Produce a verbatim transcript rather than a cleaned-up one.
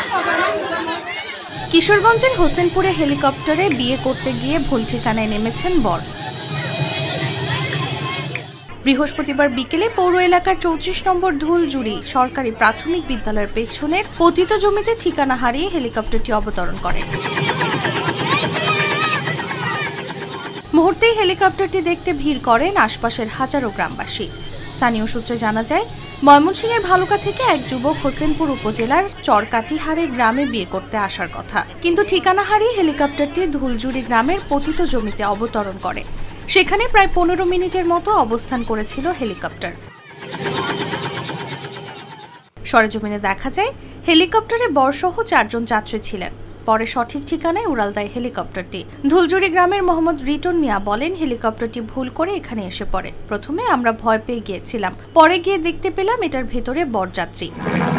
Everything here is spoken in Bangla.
কিশোরগঞ্জের হোসেনপুরে হেলিকপ্টারে বিয়ে করতে গিয়ে ভুল ঠিকানায় নেমেছেন বর। বৃহস্পতিবার বিকেলে পৌর এলাকার চৌত্রিশ নম্বর ধুলজুড়ি সরকারি প্রাথমিক বিদ্যালয়ের পেছনের পতিত জমিতে ঠিকানা হারিয়ে হেলিকপ্টারটি অবতরণ করে। মুহূর্তেই হেলিকপ্টারটি দেখতে ভিড় করেন আশপাশের হাজারো গ্রামবাসী। স্থানীয় সূত্রে জানা যায়, ময়মনসিংহের ভালুকা থেকে এক যুবক হোসেনপুর উপজেলার চরকাটিহারে গ্রামে বিয়ে করতে আসার কথা, কিন্তু ঠিকানা হারিয়ে হেলিকপ্টারটি ধুলজুড়ি গ্রামের পতিত জমিতে অবতরণ করে। সেখানে প্রায় পনেরো মিনিটের মতো অবস্থান করেছিল হেলিকপ্টার। সরেজমিনে দেখা যায়, হেলিকপ্টারে বরসহ চারজন যাত্রী ছিলেন। পরে সঠিক ঠিকানায় উড়াল দেয় হেলিকপ্টারটি। ধুলজুড়ি গ্রামের মোহাম্মদ রিটন মিয়া বলেন, হেলিকপ্টারটি ভুল করে এখানে এসে পড়ে। প্রথমে আমরা ভয় পেয়ে গিয়েছিলাম, পরে গিয়ে দেখতে পেলাম এটার ভেতরে বরযাত্রী।